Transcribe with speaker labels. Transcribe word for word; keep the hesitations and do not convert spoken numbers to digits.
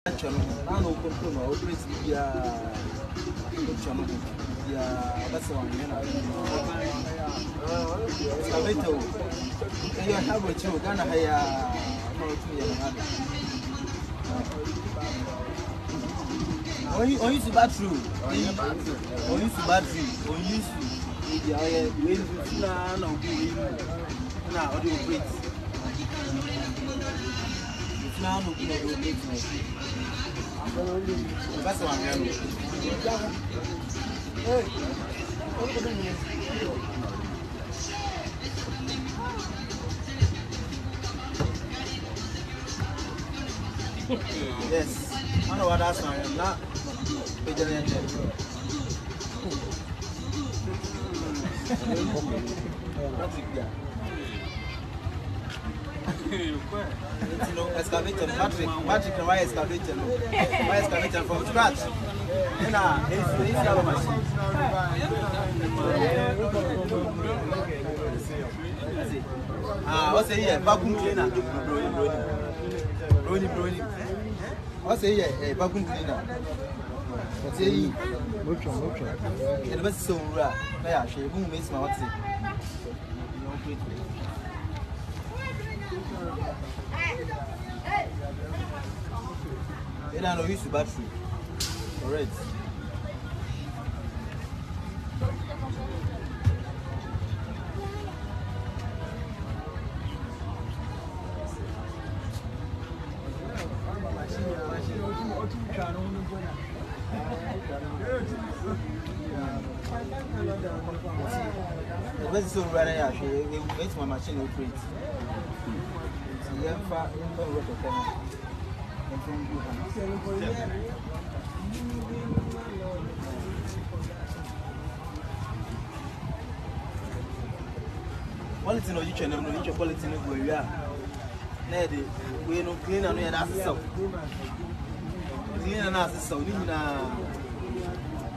Speaker 1: I know control my operates via yeah, that's one. Excavator. You have a chill, Ghana hire. On use battery, on use battery, on use the when now now audio operates. Now no good operates. That's one. Hey, yes, I know what that's not. Not vegetarian. You know, excavator, Patrick, Patrick, why excavator? Why excavator from scratch? You know, it's it's our machine. Ah, what's here? Vacuum cleaner. Brony, brony. What's here? A vacuum cleaner. What's here? Which one? Which one? It was so rare. Yeah, she won't miss my what's it. I don't use the battery. Correct. The so right here, it makes my machine operate. Yeah, far in the water. Quality no you can no you quality no go ya. Na dey we no clean and we na so. Clean and na so ni na